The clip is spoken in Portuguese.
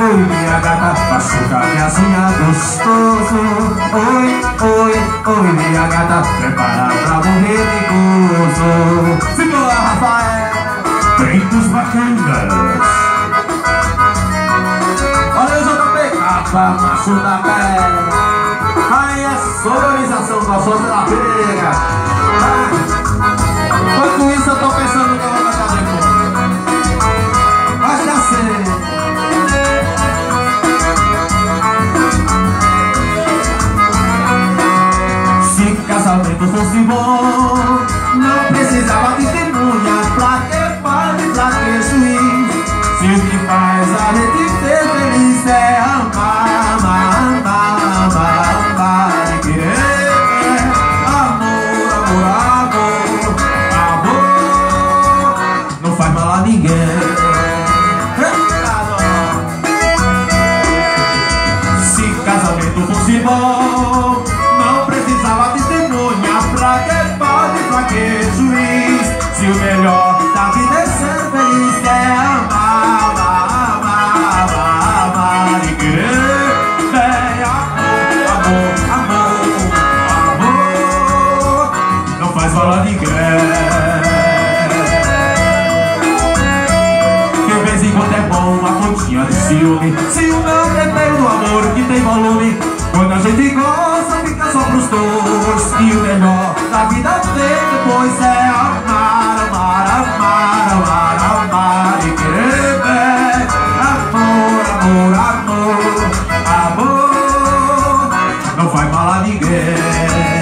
oi, minha gata, machuca minhas unhas gostoso. Oi, oi, oi, minha gata, prepara pra morrer de gozo. Segura, Rafael, peitos bacanas. Olha o JP, capa, macho da pé. Aí é sonorização gostosa da pega. Enquanto isso eu tô pensando no que eu vou cantar depois. Vai dar certo. Se o casamento fosse bom, não precisava de testemunha. Pra que padre, pra que juiz? Se o que faz a gente ser feliz é amar, amar, amar, amar, amar e querer. Amor, amor, amor, amor, não faz mal a ninguém. Se casamento fosse bom, não precisava de testemunha. Pra que padre, pra que juiz? Se o melhor da vida é ser feliz, é amar, amar, amar, amar, amar e querer. É amor, amor, amor, amor, não faz mal a ninguém. De vez em quando é bom uma pontinha de ciúme. Ciúme é o tempero do amor que tem volume. Quando a gente gosta, fica só pros dois. E o melhor da vida vem depois é amar, amar, amar, amar, amar e querer bem. Amor, amor, amor, amor, não faz mal a ninguém.